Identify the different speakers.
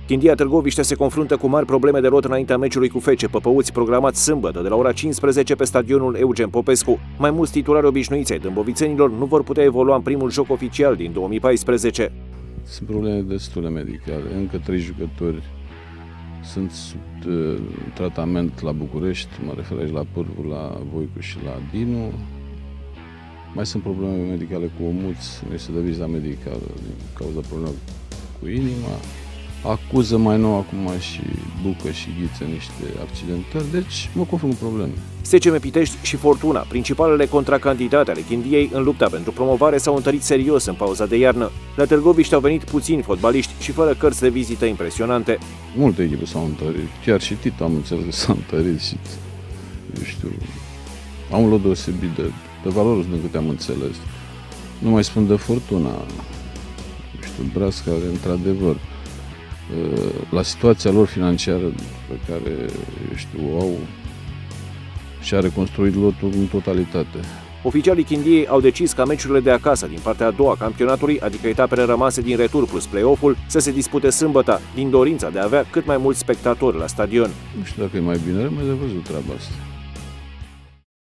Speaker 1: Chindia Târgoviște se confruntă cu mari probleme de lot înaintea meciului cu FC Păpăuți, programat sâmbătă de la ora 15 pe stadionul Eugen Popescu. Mai mulți titulari obișnuiți ai dâmbovițenilor nu vor putea evolua în primul joc oficial din 2014.
Speaker 2: Sunt probleme destule medicale. Încă 3 jucători sunt sub tratament la București, mă refer aici la Pârvu, la Voicu și la Dinu. Mai sunt probleme medicale cu Omuț, nu este de viza medicală din cauza problemelor cu inima. Acuză mai nou acum și Bucă și Ghiță niște accidentări, deci mă confrunt cu probleme.
Speaker 1: SCM Pitești și Fortuna, principalele contracandidate ale Chindiei în lupta pentru promovare, s-au întărit serios în pauza de iarnă. La Târgoviște au venit puțini fotbaliști și fără cărți de vizită impresionante.
Speaker 2: Multe echipe s-au întărit, chiar și Tito am înțeles că s-a întărit și, eu știu, am un lot deosebit de valoros din câte am înțeles. Nu mai spun de Fortuna, eu știu, Brasca, care într-adevăr, la situația lor financiară pe care, eu știu, o au, și-a reconstruit lotul în totalitate.
Speaker 1: Oficialii Chindiei au decis ca meciurile de acasă din partea a doua a campionatului, adică etapele rămase din retur plus play-off-ul, să se dispute sâmbătă, din dorința de a avea cât mai mulți spectatori la stadion.
Speaker 2: Nu știu dacă e mai bine, rămâne de văzut treaba asta.